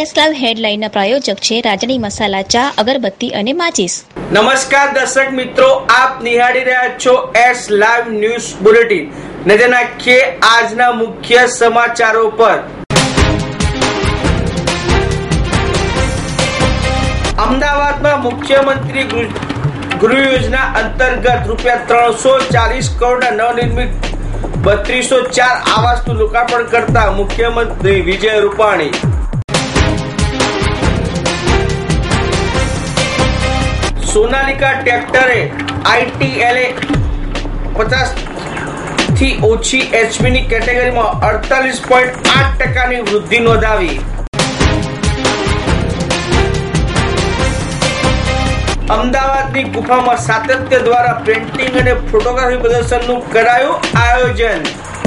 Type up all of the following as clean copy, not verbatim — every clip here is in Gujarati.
એસલાલ હેડલાઇનના પ્રાયોજક છે રાજાણી મસાલા ચા, અગરબત્તી અને માચીસ. નમસ્કાર દર્શક મિત્રો, આપ નિહાળી રહ્યા છો એસ લાઈવ ન્યૂઝ બુલેટિન. નજર નાખીએ આજના મુખ્ય સમાચારો પર. અમદાવાદમાં મુખ્યમંત્રી ગૃહ યોજના અંતર્ગત ₹340 કરોડના નવનિર્મિત 3204 આવાસનું લોકાર્પણ કરતા મુખ્યમંત્રી વિજય રૂપાણી. સોનાલિકા ટ્રેક્ટરે ITLA 50 થી ઓછી એચપીની કેટેગરીમાં 48.8% વૃદ્ધિ નોંધાવી. અમદાવાદની ગુફામાં સાતત્ય દ્વારા પેઇન્ટિંગ અને ફોટોગ્રાફી પ્રદર્શનનું કરાયું આયોજન.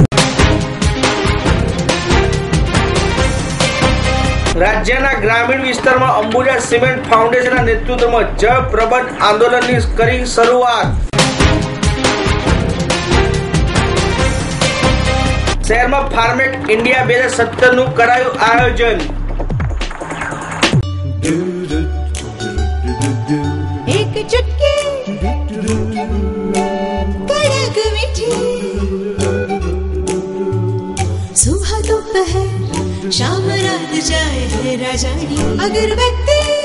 રાજ્યના ગ્રામીણ વિસ્તારમાં અંબુજા સિમેન્ટ ફાઉન્ડેશનના નેતૃત્વમાં જળ પ્રબંધ આંદોલનની કરી શરૂઆત. શહેરમાં ફાર્મેક ઇન્ડિયા 2017 નું કરાયું આયોજન. एक चुटकी कड़क मीठी सुबह दोपहर शाम रात जाए है राजानी अगरबत्ती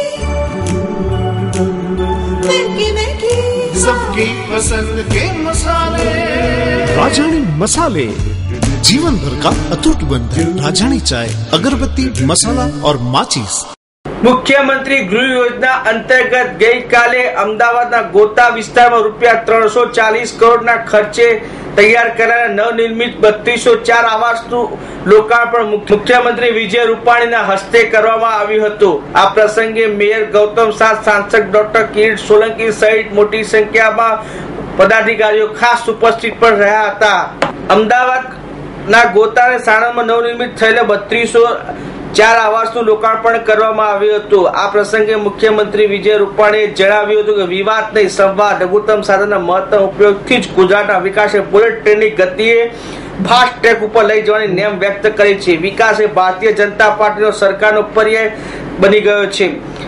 महके महके सबकी पसंद के मसाले. राजानी मसाले जीवन भर का अटूट बंधन. राजानी चाय, अगरबत्ती, मसाला और माचीस. મુખ્યમંત્રી ગૃહ યોજના અંતર્ગત ગઈકાલે અમદાવાદના ગોતા વિસ્તારમાં ₹340 કરોડના ખર્ચે તૈયાર કરાયેલા નવનિર્મિત 3204 આવાસનું લોકાર્પણ મુખ્યમંત્રી વિજય રૂપાણીના હસ્તે કરવામાં આવ્યું હતું. આ પ્રસંગે મેયર ગૌતમ શાહ, સાંસદ ડોક્ટર કિરીટ સોલંકી સહિત મોટી સંખ્યામાં પદાધિકારીઓ ખાસ ઉપસ્થિત પણ રહ્યા હતા. અમદાવાદના ગોતા અને સાણંદમાં નવનિર્મિત થયેલા 3204 આવાસનું લોકાર્પણ કરવામાં આવ્યું હતું. આ પ્રસંગે મુખ્યમંત્રી વિજય રૂપાણીએ જણાવ્યું હતું કે વિવાદ નહીં, સંવાદ, લઘુત્તમ સાધનના મહત્તમ ઉપયોગથી જ ગુજરાતના વિકાસે બુલેટ ટ્રેનની ગતિએ ફાસ્ટ ટ્રેક ઉપર લઈ જવાની નેમ વ્યક્ત કરી છે. વિકાસ એ ભારતીય જનતા પાર્ટીનો સરકારનો પર્યાય બની ગયો છે.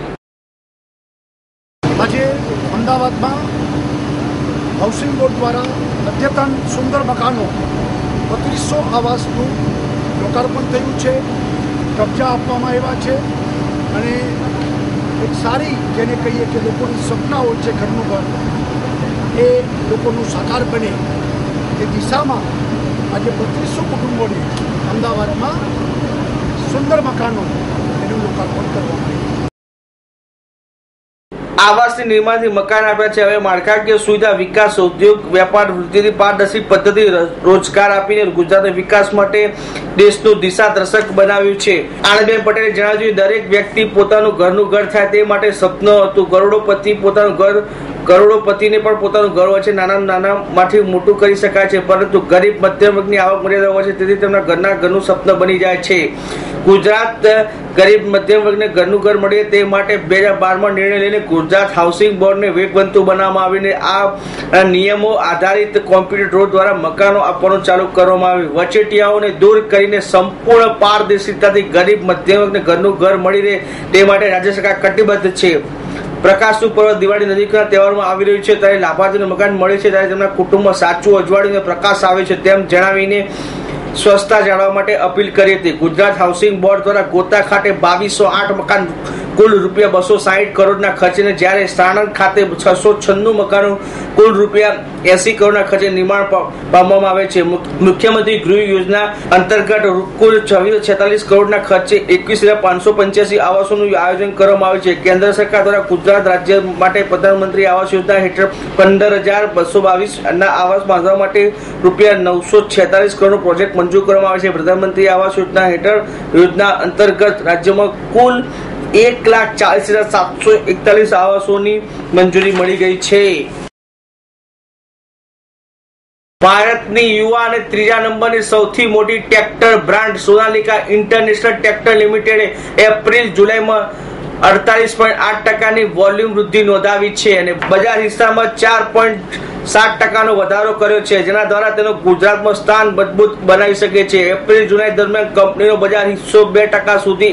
આજે અમદાવાદમાં હાઉસિંગ બોર્ડ દ્વારા અદ્યતન સુંદર મકાનો 3200 આવાસનું લોકાર્પણ થયું છે. કબજા આપવામાં આવ્યા છે અને એક સારી જેને કહીએ કે લોકોની સપના હોય છે ઘરનું ઘર, એ લોકોનું સાકાર બને એ દિશામાં આજે 3200 કુટુંબોને અમદાવાદમાં સુંદર મકાનો એનું લોકાર્પણ કરવામાં આવ્યું. આવાસની નિર્માણથી મકાન આપ્યા છે. હવે માળખાકીય સુવિધા વિકાસ, ઉદ્યોગ, વેપાર વૃદ્ધિની પારદર્શી પદ્ધતિ રોજગાર આપીને ગુજરાતના વિકાસ માટે દેશનું દિશા દર્શક બનાવ્યું છે. આનંદબેન પટેલે જણાવ્યું, દરેક વ્યક્તિ પોતાનું ઘરનું ઘર થાય તે માટે સપનું હતું. કરોડોપતિને પણ પોતાનું ઘર હોય છે. નાના માંથી મોટું કરી શકાય છે, પરંતુ ગરીબ મધ્યમ વર્ગની આવક મર્યાદા હોય છે, તેથી તેમના ઘરનું સપનું બની જાય છે. ગુજરાત ગરીબ મધ્યમ વર્ગને ઘરનું ઘર મળે તે માટે 2012માં નિર્ણય લઈને ગુજરાત હાઉસિંગ બોર્ડને વેગવંતુ બનાવવામાં આવીને આ નિયમો આધારિત કોમ્પ્યુટર ડ્રો દ્વારા મકાનો આપવાનું ચાલુ કરવામાં આવ્યું. વચેટિયાઓને દૂર કરીને સંપૂર્ણ પારદર્શિતાથી ગરીબ મધ્યમ વર્ગને ઘરનું ઘર મળી રહે તે માટે રાજ્ય સરકાર કટિબદ્ધ છે. પ્રકાશનું પર્વ દિવાળી નજીકના તહેવારમાં આવી રહ્યું છે, ત્યારે લાભાર્થીઓને મકાન મળે છે ત્યારે તેમના કુટુંબમાં સાચું અજવાળીને પ્રકાશ આવે છે તેમ જણાવીને સ્વચ્છતા જાળવવા માટે અપીલ કરી હતી. ગુજરાત હાઉસિંગ બોર્ડ દ્વારા ગોતા ખાતે 2208 મકાન કુલ ₹260 કરોડના ખર્ચે, જ્યારે સાણંદ ખાતે 696 મકાનો કુલ ₹80 કરોડના ખર્ચે નિર્માણ પામવામાં આવે છે. મુખ્યમંત્રી ગૃહ યોજના અંતર્ગત કુલ 2646 કરોડના ખર્ચે 21,585 આવાસોનું આયોજન કરવામાં આવ્યું છે. કેન્દ્ર સરકાર દ્વારા ગુજરાત રાજ્ય માટે પ્રધાનમંત્રી આવાસ યોજના હેઠળ 15,222 ના આવાસ બાંધવા માટે ₹946 કરોડનો પ્રોજેક્ટ મંજૂર કરવામાં આવે છે. પ્રધાનમંત્રી આવાસ યોજના હેઠળ યોજના અંતર્ગત રાજ્યમાં કુલ 1,40,741 આવાસોની મંજૂરી મળી ગઈ છે. ભારતની યુવા અને ત્રીજા નંબરની સૌથી મોટી tractor brand Sonalika international tractor લિમિટેડે એપ્રિલ-જુલાઈમાં 48.8% વોલ્યુમ વૃદ્ધિ નોંધાવી છે અને બજાર હિસ્સામાં 4.7% વધારો કર્યો છે, જેના દ્વારા તેનો ગુજરાતમાં સ્થાન મજબૂત બનાવી શકે છે. એપ્રિલ જુલાઈ દરમિયાન કંપનીનો બજાર હિસ્સો 2% સુધી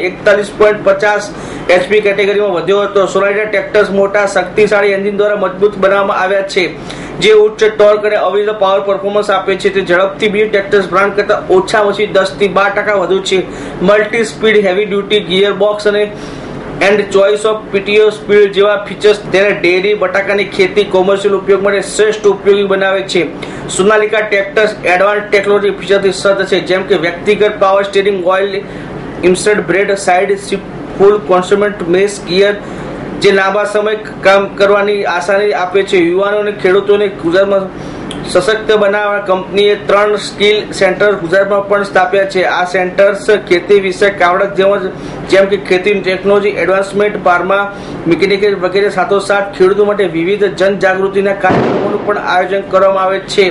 41.50 HP કેટેગરીમાં વધ્યો હતો. સોનાલિકા ટ્રેક્ટર્સ મોટા શક્તિશાળી એન્જિન દ્વારા મજબૂત બનાવવામાં આવ્યા છે, જે ઉચ્ચ ટોર્ક અને અવિરત પાવર પરફોર્મન્સ આપે છે. તે ઝડપથી બીજી ટ્રેક્ટર્સ બ્રાન્ડ કરતા ઓછામાં ઓછી 10 થી 12% વધુ છે. Multi speed heavy duty gear box અને and choice of P T O speed જેવા ફીચર્સ તેને ડેરી, બટાકાની ખેતી, કોમર્શિયલ ઉપયોગ માટે શ્રેષ્ઠ ઉપયોગી બનાવે છે. સોનાલિકા ટ્રેક્ટર્સ એડવાન્સ ટેકનોલોજી ફીચરથી સજ્જ છે, જેમ કે વ્યક્તિગત power steering, oil instant bread, side shift, full constant mesh gear, જે લાંબા સમય કામ કરવાની આસાની આપે છે. યુવાનો અને ખેડૂતોને ગુજરાતમાં સશક્ત બનાવવા કંપનીએ 3 સ્કિલ સેન્ટર ગુજરાતમાં પણ સ્થાપ્યા છે. આ સેન્ટર્સ ખેતી વિષયક આવડત જેમ કે ખેતીની ટેકનોલોજી, એડવાન્સમેન્ટ, ફાર્મા, મિકેનિકલ વગેરે સાથોસાથ ખેડૂતો માટે વિવિધ જનજાગૃતિના કાર્યક્રમોનું પણ આયોજન કરવામાં આવે છે.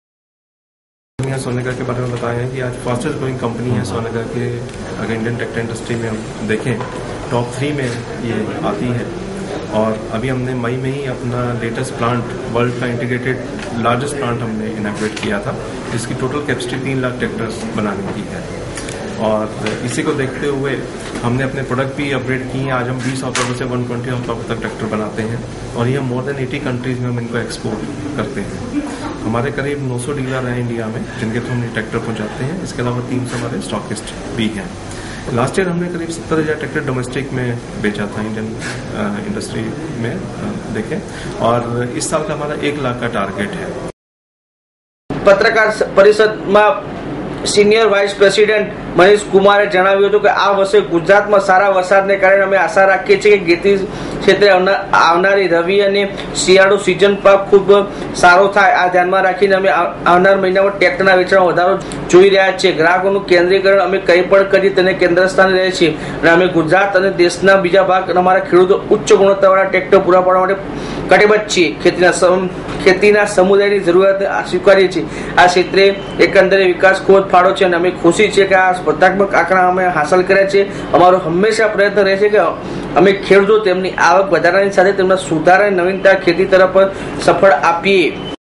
सोनालिका के बारे में बताया है कि आज फास्टेस्ट ग्रोइंग कंपनी है सोनालिका के. अगर इंडियन ट्रैक्टर इंडस्ट्री में हम देखें टॉप 3 में ये आती है. और अभी हमने मई में ही अपना लेटेस्ट प्लांट, वर्ल्ड का इंटीग्रेटेड लार्जेस्ट प्लांट हमने इनॉग्रेट किया था, जिसकी टोटल कैपेसिटी 3 लाख ट्रैक्टर्स बनाने की है. और इसी को देखते हुए हमने अपने प्रोडक्ट भी अपग्रेड किए हैं. आज हम 20 हॉर्स पावर से 120 हॉर्स पावर तक ट्रैक्टर बनाते हैं और ये मोर देन 80 कंट्रीज में हम इनको एक्सपोर्ट करते हैं. हमारे करीब 900 डीलर हैं इंडिया में, जिनके थ्रू हम ट्रैक्टर पहुंचाते हैं. इसके अलावा 300 हमारे स्टॉकिस्ट भी हैं. लास्ट ईयर हमने करीब 70,000 ट्रैक्टर डोमेस्टिक में बेचा था इंडियन इंडस्ट्री में देखें, और इस साल का हमारा 1 लाख का टारगेट है. પત્રકાર પરિષદમાં સિનિયર વાઇસ પ્રેસિડેન્ટ મનીષ કુમારે જણાવ્યું હતું કે આ વર્ષે ગુજરાતમાં સારા વરસાદને કારણે અમે આશા રાખીએ છીએ કે ખેતી ક્ષેત્રે આવનારી રવિ અને શિયાળુ સિઝન પાક ખૂબ સારો થાય. આ ધ્યાનમાં રાખીને અમે આવનાર મહિનામાં ટ્રેક્ટરના વેચાણમાં વધારો જોઈ રહ્યા છીએ. ગ્રાહકોનું કેન્દ્રીકરણ અમે કંઈ પણ કરીએ તેને કેન્દ્ર સ્થાને રહે છીએ અને અમે ગુજરાત અને દેશના બીજા ભાગ અને અમારા ખેડૂતો ઉચ્ચ ગુણવત્તાવાળા ટ્રેક્ટર પૂરા પાડવા માટે કટિબદ્ધ છીએ. ખેતીના સમુદાયની જરૂરિયાતને સ્વીકારીએ છીએ. આ ક્ષેત્રે એકંદરે વિકાસ ખૂબ જ ફાળો છે અને અમે ખુશી છીએ કે આ સ્પર્ધાત્મક આંકડા અમે હાંસલ કર્યા છે. અમારો હંમેશા પ્રયત્ન રહેશે કે અમે ખેડૂતો તેમની આવક વધારવાની સાથે તેમના સુધારા અને નવીનતા ખેતી તરફ સફળ આપીએ.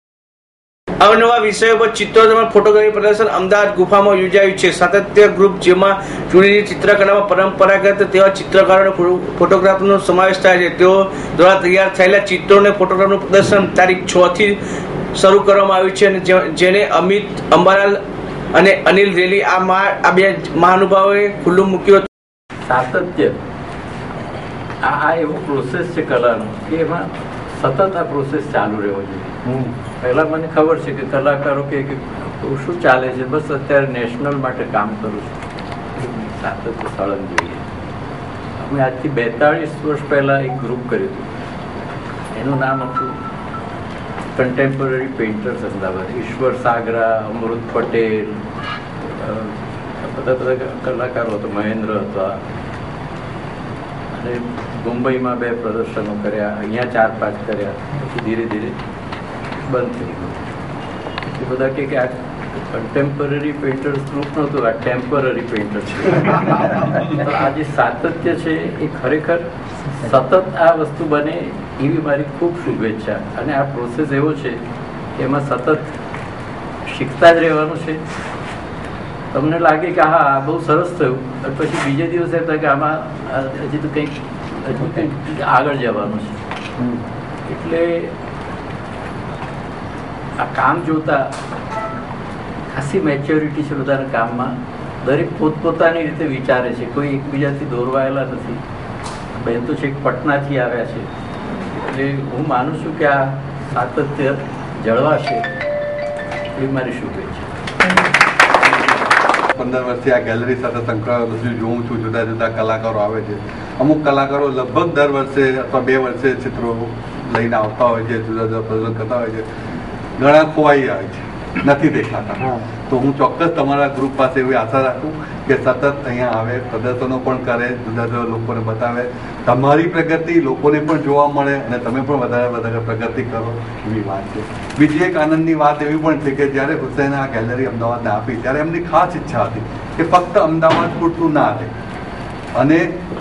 અવનવા વિષયો પર ચિત્રો તેમજ ફોટોગ્રાફી પ્રદર્શન અમદાવાદ ગુફામાં યોજાયું છે. સાતત્ય ગ્રુપ, જેમાં જૂની ચિત્રકલામાં પરંપરાગત તેવા ચિત્રકારો અને ફોટોગ્રાફરનો સમાવેશ થાય છે. તેઓ દ્વારા તૈયાર થયેલા ચિત્રો અને ફોટોગ્રાફનું પ્રદર્શન તારીખ 6 થી શરૂ કરવામાં આવ્યું છે અને જેને અમિત અંબાલાલ અને અનિલ રેલી આ બે મહાનુભાવોએ ખુલ્લું મૂક્યું હતું. સાતત્ય આ એવો પ્રોસેસ છે કલાનો કે એમાં સતત આ પ્રોસેસ ચાલુ રહેવો જોઈએ. પહેલાં મને ખબર છે કે કલાકારો કે શું ચાલે છે, બસ અત્યારે નેશનલ માટે કામ કરું છું. સાતત્ય સળંગ જોઈએ. અમે આજથી 42 વર્ષ પહેલાં એક ગ્રુપ કર્યું હતું. એનું નામ હતું કન્ટેમ્પરરી પેઇન્ટર્સ અમદાવાદ. ઈશ્વર સાગરા, અમૃત પટેલ, બધા કલાકારો હતા, મહેન્દ્ર હતા. અને મુંબઈમાં 2 પ્રદર્શનો કર્યા, અહીંયા 4-5 કર્યા, પછી ધીરે ધીરે બંધ થઈ ગયું. એ બધા કે આ કન્ટેમ્પરરી પેઇન્ટર્સ ગ્રુપ નહોતું, આ ટેમ્પરરી પેઇન્ટર્સ. આ જે સાતત્ય છે એ ખરેખર સતત આ વસ્તુ બને એવી મારી ખૂબ શુભેચ્છા. અને આ પ્રોસેસ એવો છે કે એમાં સતત શીખતા જ રહેવાનું છે. તમને લાગે કે હા આ બહુ સરસ થયું, અને પછી બીજે દિવસે થાય કે આમાં હજી તો કંઈક આગળ જવાનું છે. એટલે આ કામ જોતા ખાસી મેચ્યોરિટી છે બધાના કામમાં. દરેક પોતપોતાની રીતે વિચારે છે, કોઈ એકબીજાથી દોરવાયેલા નથી. બેન તો છેક પટનાથી આવ્યા છે. એટલે હું માનું છું કે આ સાતત્ય જળવાશે એ મારી શુભેચ્છા. 15 વર્ષથી આ ગેલેરી સાથે સંકળાયેલો છું, જોઉં છું જુદા જુદા કલાકારો આવે છે. અમુક કલાકારો લગભગ દર વર્ષે અથવા 2 વર્ષે ચિત્રો લઈને આવતા હોય છે, જુદા જુદા પ્રદર્શન કરતા હોય છે. ઘણા ખોવાઈ આવે છે, નથી દેખાતા. તો હું ચોક્કસ તમારા ગ્રુપ પાસે એવી આશા રાખું કે સતત અહીંયા આવે, પ્રદર્શનો પણ કરે, જુદા જુદા લોકોને બતાવે. તમારી પ્રગતિ લોકોને પણ જોવા મળે અને તમે પણ વધારે પ્રગતિ કરો એવી વાત છે. બીજી એક આનંદની વાત એવી પણ છે કે જ્યારે હુસૈને આ ગેલેરી અમદાવાદને આપી ત્યારે એમની ખાસ ઈચ્છા હતી કે ફક્ત અમદાવાદ પૂરતું ના રહે અને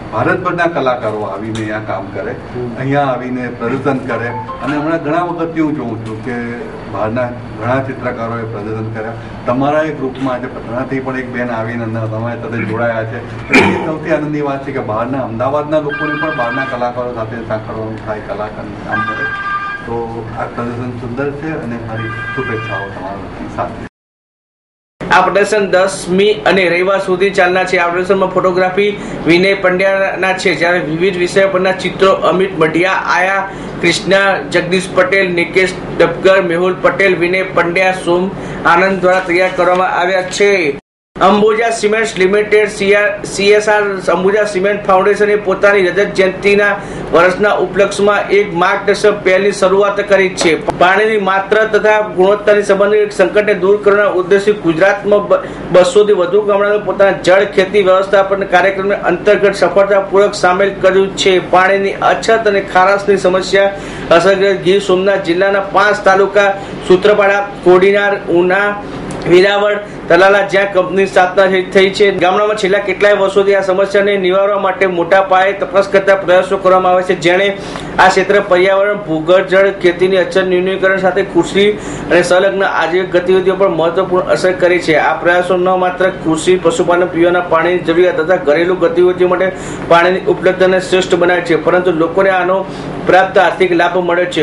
ભારતભરના કલાકારો આવીને અહીંયા કામ કરે, અહીંયા આવીને પ્રદર્શન કરે. અને હમણાં ઘણા વખતથી હું જોઉં છું કે બહારના ઘણા ચિત્રકારોએ પ્રદર્શન કર્યા. તમારા એ ગ્રુપમાં આજે પટનાથી પણ એક બેન આવીને તમારી સાથે જોડાયા છે. એ સૌથી આનંદની વાત છે કે બહારના અમદાવાદના લોકોને પણ બહારના કલાકારો સાથે સાંકળવાનું થાય, કલાકારનું કામ કરે. તો આ પ્રદર્શન સુંદર છે અને મારી શુભેચ્છાઓ તમારા સાથે. આ પ્રદર્શન 10મી અને રવિવાર સુધી ચાલનાર છે. આ પ્રદર્શનમાં ફોટોગ્રાફી વિનય પંડ્યાના છે, જ્યારે વિવિધ વિષયો પરના ચિત્રો અમિત મઢિયા, આયા કૃષ્ણા, જગદીશ પટેલ, નિકેશ ડબગર, મેહુલ પટેલ, વિનય પંડ્યા, સોમ આનંદ દ્વારા તૈયાર કરવામાં આવ્યા છે. Ambuja cements limited CSR Ambuja cement ફાઉન્ડેશને પોતાની રજત જયંતિના વર્ષના ઉપલક્ષમાં એક માર્ગદર્શક પહેલની શરૂઆત કરી છે. પાણીની માત્રા તથા ગુણવત્તાની સંબંધિત સંકટને દૂર કરવાના ઉદ્દેશથી ગુજરાતમાં 200થી વધુ ગામડાઓને પોતાના જળ ખેતી વ્યવસ્થાપન કાર્યક્રમ અંતર્ગત સફળતાપૂર્વક સામેલ કર્યું છે. પાણીની અછત અને ખારાશની સમસ્યા અસરગ્રસ્ત ગીર સોમનાથ જિલ્લાના 5 તાલુકા સૂત્રાપાડા, કોડીનાર, ઉના, વેરાવળ, તલાલા જ્યાં કંપની સ્થાપના થઈ છે. ગામડામાં છેલ્લા કેટલાય વર્ષોથી આ સમસ્યાને નિવારવા માટે મોટા પાયે તપાસ કરતા પ્રયાસો કરવામાં આવે છે, જેણે આ ક્ષેત્ર પર્યાવરણ, ભૂગર્ભ જળ, ખેતીની અછત ન્યૂનીકરણ સાથે કૃષિ અને સંલગ્ન આજીવિક ગતિવિધિઓ પર મહત્વપૂર્ણ અસર કરી છે. આ પ્રયાસો ન માત્ર કૃષિ, પશુપાલન, પીવાના પાણીની જરૂરિયાત તથા ઘરેલુ ગતિવિધિઓ માટે પાણીની ઉપલબ્ધતાને શ્રેષ્ઠ બનાવે છે, પરંતુ લોકોને આનો પ્રાપ્ત આર્થિક લાભ મળે છે.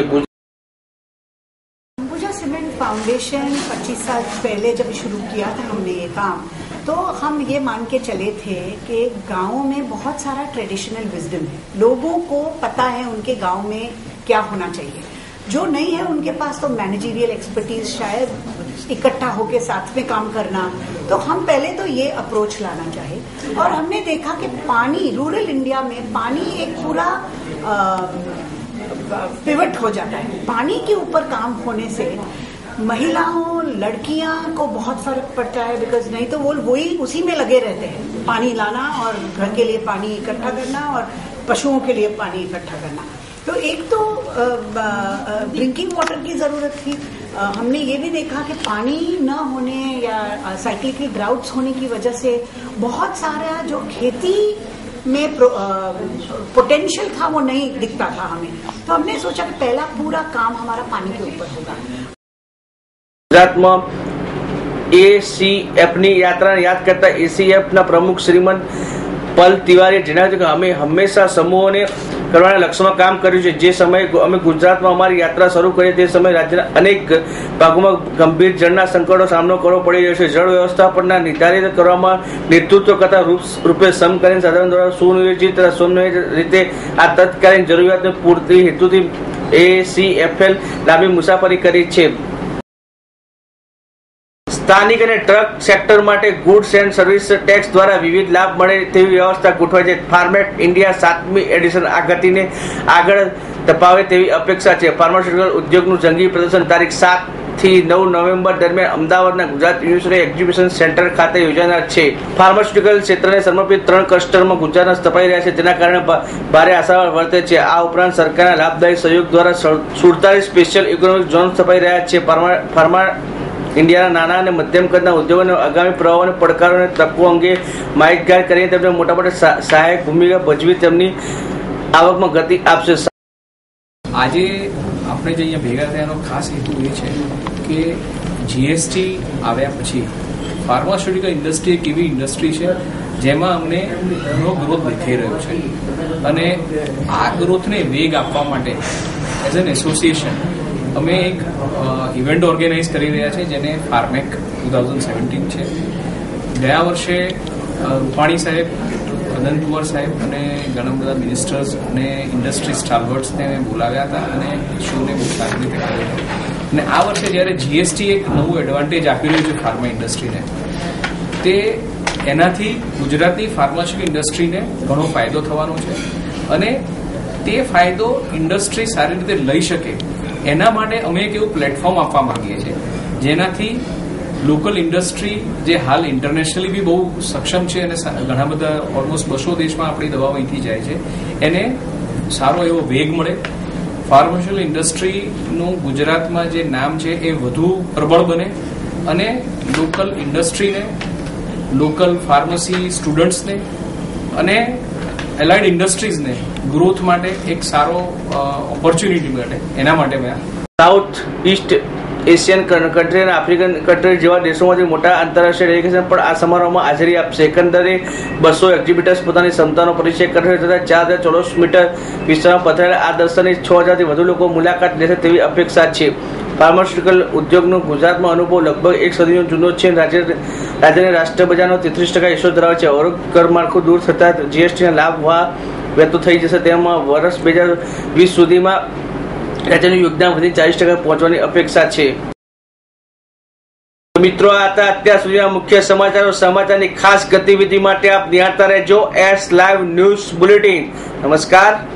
फाउंडेशन 25 साल पहले जब शुरू किया था हमने ये काम, तो हम ये मान के चले थे कि गाँव में बहुत सारा ट्रेडिशनल विजडम है, लोगों को पता है उनके गाँव में क्या होना चाहिए. जो नहीं है उनके पास तो मैनेजरियल एक्सपर्टीज शायद इकट्ठा होके साथ में काम करना. तो हम पहले तो ये अप्रोच लाना चाहे, और हमने देखा कि पानी, रूरल इंडिया में पानी एक पूरा पिवट हो जाता है. पानी के ऊपर काम होने से महिलाओं, लड़कियां को बहुत फर्क पड़ता है, बिकॉज नहीं तो वो वही उसी में लगे रहते हैं, पानी लाना और घर के लिए पानी इकट्ठा करना और पशुओं के लिए पानी इकट्ठा करना. तो एक तो ड्रिंकिंग वाटर की जरूरत थी. हमने ये भी देखा कि पानी न होने या साइक्लिकल ड्राउट्स होने की वजह से बहुत सारा जो खेती में पोटेंशियल था वो नहीं दिखता था हमें. तो हमने सोचा कि पहला पूरा काम हमारा पानी के ऊपर होगा. ગુજરાતમાં ACFની યાત્રાને યાદ કરતા ACFના પ્રમુખ શ્રીમંત પલ તિવારીએ જણાવ્યું કે અમે હંમેશા સમૂહોને કરવાના લક્ષ્યમાં કામ કર્યું છે. જે સમયે અમે ગુજરાતમાં અમારી યાત્રા શરૂ કરી તે સમયે રાજ્યના અનેક ભાગોમાં ગંભીર જળના સંકટનો સામનો કરવો પડી રહ્યો છે. જળ વ્યવસ્થાપનના નિર્ધારિત કરવામાં નેતૃત્વ કરતા રૂપે સમકાલીન સાધનો દ્વારા સુનિયોજિત રીતે આ તત્કાલીન જરૂરિયાતને પૂર્તિ હેતુથી ACFL લાંબી મુસાફરી કરી છે. સ્થાનિક અને ટ્રક સેક્ટર માટે ગુડ્સ એન્ડ સર્વિસ ટેક્સ દ્વારા વિવિધ લાભ મળે તેવી વ્યવસ્થા ગોઠવાઈ છે. ફાર્મેટ ઇન્ડિયા 7મી એડિશન આ ગતિને આગળ ધપાવે તેવી અપેક્ષા છે. ફાર્માસ્યુટિકલ ઉદ્યોગનું જંગી પ્રદર્શન તારીખ 7 થી 9 નવેમ્બર દરમિયાન અમદાવાદના ગુજરાત યુનિવર્સિટી એક્ઝિબિશન સેન્ટર ખાતે યોજાનાર છે. ફાર્માસ્યુટિકલ ક્ષેત્રને સમર્પિત 3 ક્લસ્ટરમાં ગુજરાતના સ્થપાઈ રહ્યા છે, જેના કારણે ભારે આશાવાદ વર્તે છે. આ ઉપરાંત સરકારના લાભદાયી સહયોગ દ્વારા 47 સ્પેશિયલ ઇકોનોમિક ઝોન સ્થપાઈ રહ્યા છે. ફાર્મા ઇન્ડિયાના નાના અને મધ્યમ કદના ઉદ્યોગોને આગામી પ્રવાહોને પડકારો અને તકો અંગે માહિતગાર કરીને તેમને મોટા મોટા સહાયક ભૂમિકા ભજવી તેમની આવકમાં ગતિ આપશે. આજે આપણે જે અહીંયા ભેગા થયાનો ખાસ હેતુ એ છે કે GST આવ્યા પછી ફાર્માસ્યુટિકલ ઇન્ડસ્ટ્રી એક એવી ઇન્ડસ્ટ્રી છે જેમાં અમને ઘણો ગ્રોથ દેખાઈ રહ્યો છે, અને આ ગ્રોથને વેગ આપવા માટે એઝ એન એસોસિએશન અમે એક ઇવેન્ટ ઓર્ગેનાઇઝ કરી રહ્યા છે જેને ફાર્મેક 2017 છે. ગયા વર્ષે રૂપાણી સાહેબ, અનંતકુમાર સાહેબ અને ઘણા બધા મિનિસ્ટર્સ અને ઇન્ડસ્ટ્રી સ્ટાલવર્ટ્સને બોલાવ્યા હતા અને શોને બહુ સારી રીતે કર્યો. અને આ વર્ષે જ્યારે GST એક નવું એડવાન્ટેજ આપી રહ્યું છે ફાર્મા ઇન્ડસ્ટ્રીને, તે એનાથી ગુજરાતની ફાર્માસ્યુટિકલ ઇન્ડસ્ટ્રીને ઘણો ફાયદો થવાનો છે, અને તે ફાયદો ઇન્ડસ્ટ્રી સારી રીતે લઈ શકે એના માટે અમે એક એવું પ્લેટફોર્મ આપવા માંગીએ છીએ જેનાથી લોકલ ઇન્ડસ્ટ્રી જે હાલ ઇન્ટરનેશનલી બી બહુ સક્ષમ છે અને ઘણા બધા ઓલમોસ્ટ 200 દેશમાં આપણી દવાઓ અહીંથી જાય છે, એને સારો એવો વેગ મળે. ફાર્માસ્યુટિકલ ઇન્ડસ્ટ્રીનું ગુજરાતમાં જે નામ છે એ વધુ પ્રબળ બને, અને લોકલ ઇન્ડસ્ટ્રીને, લોકલ ફાર્મસી સ્ટુડન્ટ્સને અને એલાઇડ ઇન્ડસ્ટ્રીઝને ગ્રોથ માટે એક સારો ઓપોર્ચ્યુનિટી મળે એના માટે મેં સાઉથ ઈસ્ટ એશિયન કન્ટ્રી અને આફ્રિકન કન્ટ્રી જેવા દેશોમાંથી મોટા આંતરરાષ્ટ્રીય ડેલિગેશન પણ આ સમારોહમાં હાજરી આપશે. એકંદરે 200 એક્ઝિબિટર્સ પોતાની ક્ષમતાનો પરિચય કરશે તથા 4000 ચોરસ મીટર વિસ્તારમાં પથરાયેલા આ દર્શનની 6000 થી વધુ લોકો મુલાકાત લેશે તેવી અપેક્ષા છે. ફાર્માસ્યુટિકલ ઉદ્યોગનો ગુજરાતમાં અનુભવ લગભગ એક સદીનો જૂનો છે. રાજ્યને રાષ્ટ્રીય બજારનો 33% હિસ્સો ધરાવે છે. અવરોધ કર માળખું દૂર થતાં જીએસટીના લાભ વહેતો થઈ જશે. તેમાં વર્ષ 2020 સુધીમાં રાજ્યનું યોગદાન વધી 40% પહોંચવાની અપેક્ષા છે. મિત્રો, આ હતા અત્યાર સુધીના મુખ્ય સમાચારો. સમાચારની ખાસ ગતિવિધિ માટે આપ નિહાળતા રહેજો એસ લાઈવ ન્યૂઝ બુલેટિન. નમસ્કાર.